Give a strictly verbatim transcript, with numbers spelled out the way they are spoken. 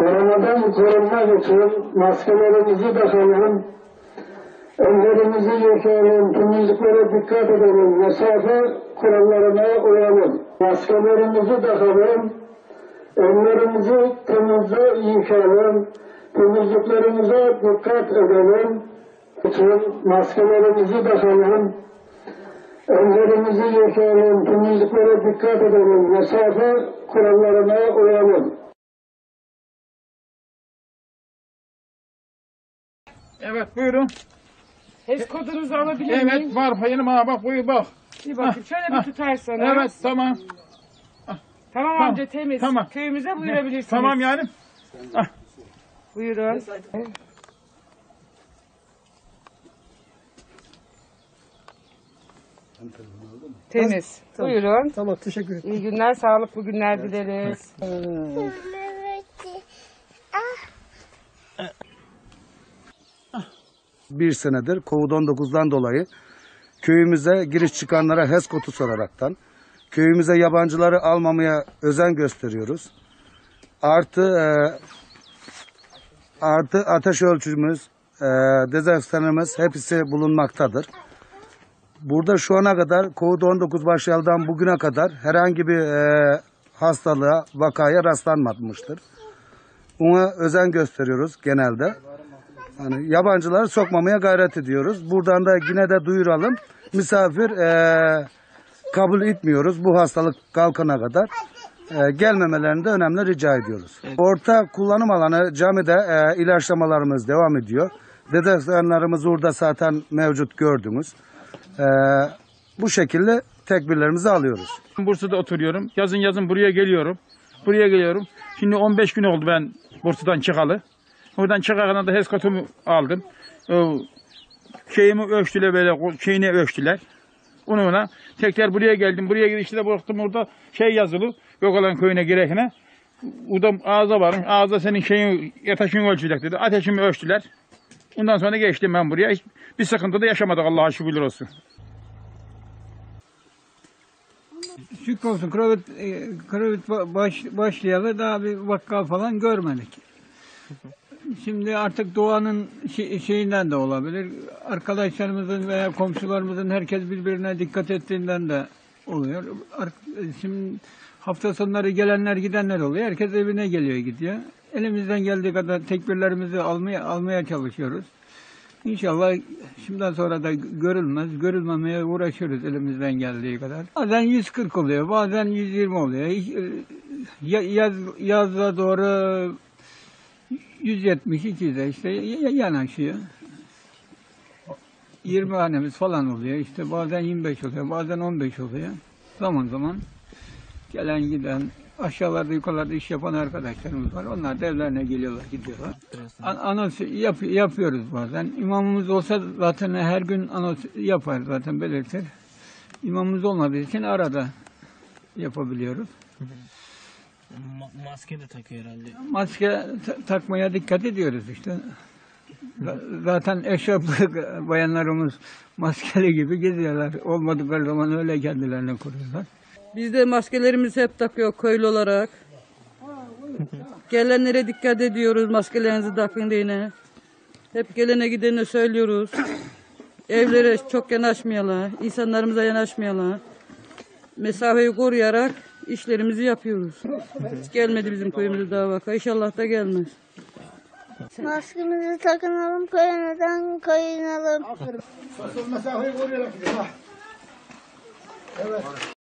Koronadan korunmak için maskelerimizi takalım, ellerimizi yıkayalım, temizliklere dikkat edelim, mesafe kurallarına uyalım. Maskelerimizi takalım, ellerimizi temizle yıkayalım, temizliklerimize dikkat edelim. için maskelerimizi takalım, ellerimizi yıkayalım, temizliklere dikkat edelim, mesafe kurallarına uyalım. Evet, buyurun. H E S kodunuzu alabilir miyim? Evet, var payınım ha, bak buyur bak. Bir bakayım, şöyle bir ah, tutarsanız. Evet, tamam. Tamam, Tamam, amca, temiz. tamam. Köyümüze buyurabilirsiniz. Tamam yani. Ah. Buyurun. Temiz. Tamam. Buyurun. Tamam, teşekkür ederim. İyi günler, sağlıklı günler dileriz. Bir senedir kovid on dokuzdan dolayı köyümüze giriş çıkanlara H E S kodu soraraktan köyümüze yabancıları almamaya özen gösteriyoruz. Artı e, artı ateş ölçümüz, e, dezenfektanımız hepsi bulunmaktadır. Burada şu ana kadar kovid on dokuz başlayalıdan bugüne kadar herhangi bir e, hastalığa, vakaya rastlanmamıştır. Buna özen gösteriyoruz genelde. Yani yabancıları sokmamaya gayret ediyoruz. Buradan da yine de duyuralım. Misafir e, kabul etmiyoruz bu hastalık kalkana kadar. E, gelmemelerini de önemli rica ediyoruz. Orta kullanım alanı camide e, ilaçlamalarımız devam ediyor. Dezenfektanlarımız orada zaten mevcut gördünüz. E, bu şekilde tedbirlerimizi alıyoruz. Bursa'da oturuyorum. Yazın yazın buraya geliyorum. Buraya geliyorum. Şimdi on beş gün oldu ben Bursa'dan çıkalı. Oradan çıkarken de H E S kodumu aldım. O şeyimi ölçtüler, böyle şeyini ölçtüler. Onunla tekrar buraya geldim. Buraya girişte de baktım orada şey yazılı. Gökalan köyüne girekine. Orada ağza varım. Ağza senin şeyin, ateşini ölçecek dedi. Ateşimi ölçtüler. Ondan sonra geçtim ben buraya. Hiç bir sıkıntı da yaşamadık, Allah'a şükürler olsun. Şükür olsun, Covid, e, Covid baş, başlayalı daha bir vaka falan görmedik. Şimdi artık doğanın şey, şeyinden de olabilir. Arkadaşlarımızın veya komşularımızın herkes birbirine dikkat ettiğinden de oluyor. Şimdi hafta sonları gelenler gidenler oluyor. Herkes evine geliyor gidiyor. Elimizden geldiği kadar tedbirlerimizi almaya almaya çalışıyoruz. İnşallah şimdiden sonra da görülmez, görülmemeye uğraşıyoruz elimizden geldiği kadar. Bazen yüz kırk oluyor, bazen yüz yirmi oluyor. Yaz, yazda doğru yüz yetmiş iki yüze işte yanaşıyor. yirmi hanemiz falan oluyor. İşte bazen yirmi beş oluyor, bazen on beş oluyor. Zaman zaman gelen giden, aşağılarda yukarılarda iş yapan arkadaşlarımız var. Onlar da evlerine geliyorlar, gidiyorlar. An anons yap yapıyoruz bazen. İmamımız olsa zaten her gün anons yapar, zaten belirtir. İmamımız olmadığı için arada yapabiliyoruz. Maske de takıyor herhalde. Maske ta takmaya dikkat ediyoruz işte. Zaten eşraflı bayanlarımız maskeli gibi geziyorlar. Olmadıkları zaman öyle kendilerini koruyorlar. Biz de maskelerimizi hep takıyor köylü olarak. Gelenlere dikkat ediyoruz, maskelerinizi takın diye. Hep gelene gidene söylüyoruz. Evlere çok yanaşmayalım, insanlarımıza yanaşmayalım. Mesafeyi koruyarak işlerimizi yapıyoruz. Hiç gelmedi bizim köyümüze daha vaka. İnşallah da gelmez. Maskemizi takınalım, koronadan koyunalım. Sosyal mesafeyi koruyarak gidiyor. Evet.